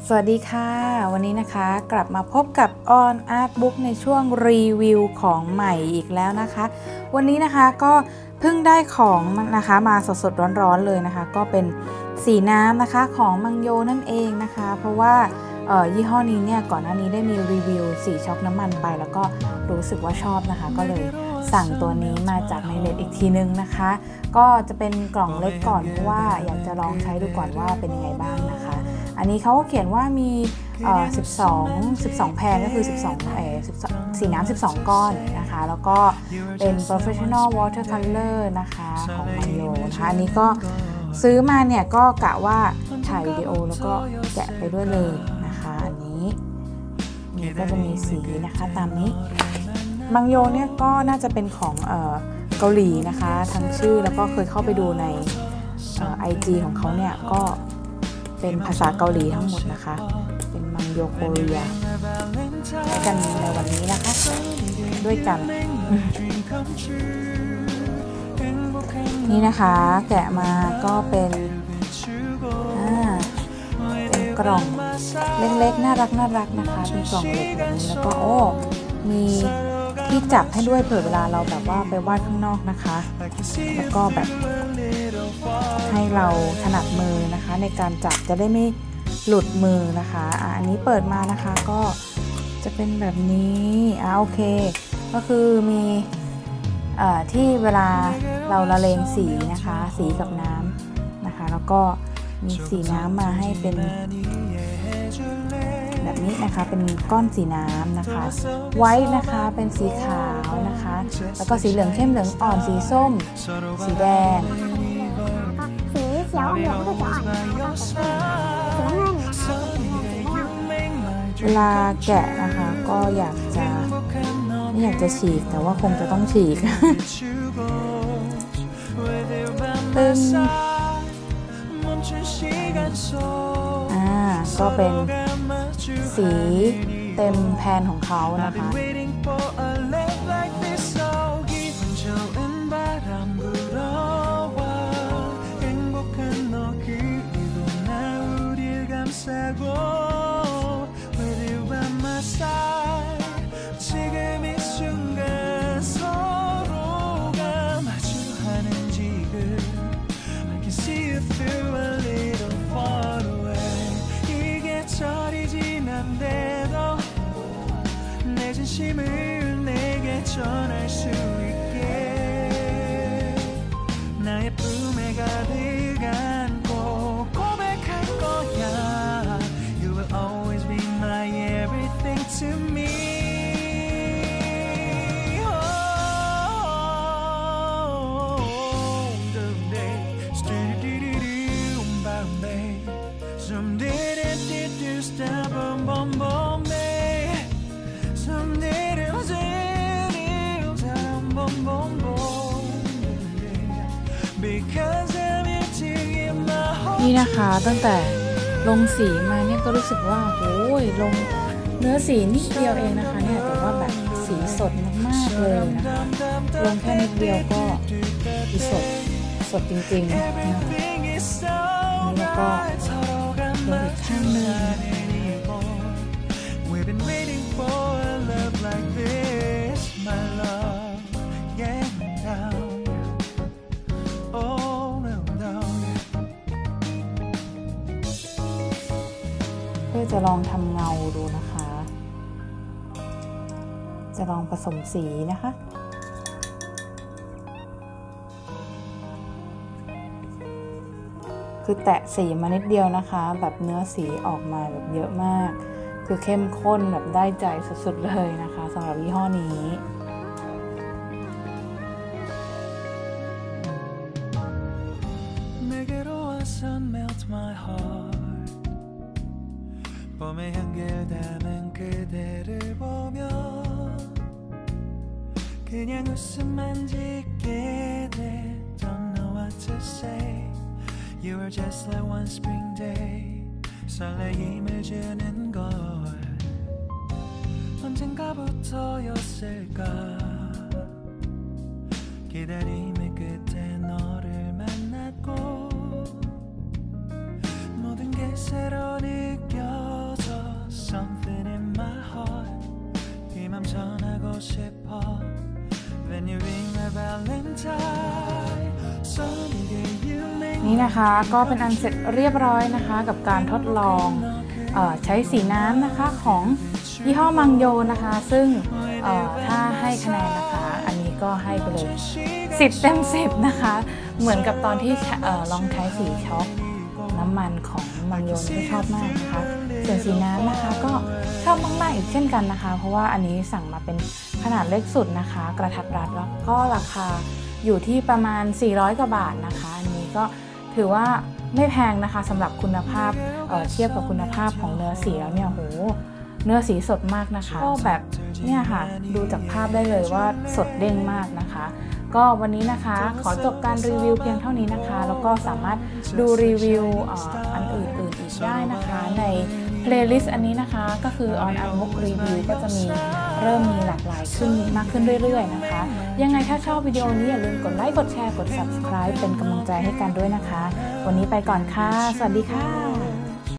สวัสดีค่ะวันนี้นะคะกลับมาพบกับออนอาร์ตบุ๊กในช่วงรีวิวของใหม่อีกแล้วนะคะวันนี้นะคะก็เพิ่งได้ของนะคะมาสดๆร้อนๆเลยนะคะก็เป็นสีน้ำนะคะของมังโยนั่นเองนะคะเพราะว่ายี่ห้อนี้เนี่ยก่อนหน้านี้ได้มีรีวิวสีช็อกน้ำมันไปแล้วก็รู้สึกว่าชอบนะคะก็เลยสั่งตัวนี้มาจากในเน็ตอีกทีนึงนะคะก็จะเป็นกล่องเล็กก่อนเพราะว่าอยากจะลองใช้ดูก่อนว่าเป็นยังไงบ้างนะคะอันนี้เขาก็เขียนว่ามี12แพนก็คือ12สีน้ำ12ก้อนนะคะแล้วก็เป็น professional watercolor นะคะของมังโยนะคะอันนี้ก็ซื้อมาเนี่ยก็กะว่าถ่ายวิดีโอแล้วก็แกะไปด้วยเลยนะคะอันนี้ก็จะมีสีนะคะตามนี้มังโยเนี่ยก็น่าจะเป็นของเกาหลีนะคะทั้งชื่อแล้วก็เคยเข้าไปดูในIG ของเขาเนี่ยก็เป็นภาษาเกาหลีทั้งหมดนะคะเป็นมังโยโคเรียกันในวันนี้นะคะด้วยกันนี่นะคะแกะมาก็เป็นกล่องเล็กๆน่ารักนะคะเป็นกล่องเล็กแบบนี้แล้วก็มีที่จับให้ด้วยเผื่อเวลาเราแบบว่าไปวาดข้างนอกนะคะแล้วก็แบบให้เราถนัดมือนะคะในการจับจะได้ไม่หลุดมือนะคะอันนี้เปิดมานะคะก็จะเป็นแบบนี้โอเคก็คือมีที่เวลาเราละเลงสีนะคะสีกับน้ำนะคะแล้วก็มีสีน้ำมาให้เป็นแบบนี้นะคะเป็นก้อนสีน้ำนะคะไว้นะคะเป็นสีขาวนะคะแล้วก็สีเหลืองเข้มเหลืองอ่อนสีส้มสีแดงสีเขียวเหลืองก็จะอ่อนนะคะสีน้ำเงินนะคะเวลาแกะนะคะก็ไม่อยากจะฉีกแต่ว่าคงจะต้องฉีกเป็นก็เป็นสีเต็มแพนของเขานะคะนี่นะคะตั้งแต่ลงสีมาเนี่ยก็รู้สึกว่าโอ้ยลงเนื้อสีนิดเดียวเองนะคะเนี่ยแต่ว่าแบบสีสดมากๆเลยนะคะลงแค่นิดเดียวก็สดจริงๆนะคะนี่แล้วก็ลงอีกข้างหนึ่งเพื่อจะลองทำเงาดูนะคะจะลองผสมสีนะคะคือแตะสีมานิดเดียวนะคะแบบเนื้อสีออกมาแบบเยอะมากคือเข้มข้นแบบได้ใจสุดๆเลยนะคะสำหรับยี่ห้อนี้ 봄의 향기를 담은 그대를 보며 그냥 웃음만 짓게 돼 Don't know what to say You were just like one spring day 설레임을 주는 걸 언젠가부터였을까 기다림의 끝에 너를 만났고 모든 게 새로 느껴 전하고 싶어 When you ring my valentine Sunny day you make นี่นะคะก็เป็นอันเสร็จเรียบร้อยนะคะกับการทดลองใช้สีน้ำนะคะของยี่ห้อมังโยนะคะซึ่งถ้าให้คะแนนนะคะอันนี้ก็ให้ไปเลย10 เต็ม 10นะคะเหมือนกับตอนที่ลองใช้สีช็อกน้ำมันของมังโยก็ชอบมากนะคะส่วนสีน้ำนะคะก็ชอบมากๆอีกเช่นกันนะคะเพราะว่าอันนี้สั่งมาเป็นขนาดเล็กสุดนะคะกระทัดรัดแล้วก็ราคาอยู่ที่ประมาณ400 กว่าบาทนะคะอันนี้ก็ถือว่าไม่แพงนะคะสำหรับคุณภาพเทียบกับคุณภาพของเนื้อสีแล้วเนี่ยโหเนื้อสีสดมากนะคะก็แบบเนี่ยค่ะดูจากภาพได้เลยว่าสดเด้งมากนะคะก็วันนี้นะคะขอจบการรีวิวเพียงเท่านี้นะคะแล้วก็สามารถดูรีวิวอันอื่นๆอีกได้นะคะในเพลย์ลิสต์อันนี้นะคะก็คือ On Unbook Review ก็จะมีเริ่มมีหลากหลายขึ้นมากขึ้นเรื่อยๆนะคะยังไงถ้าชอบวิดีโอนี้อย่าลืมกดไลค์กดแชร์กด Subscribe เป็นกำลังใจให้กันด้วยนะคะวันนี้ไปก่อนค่ะสวัสดีค่ะ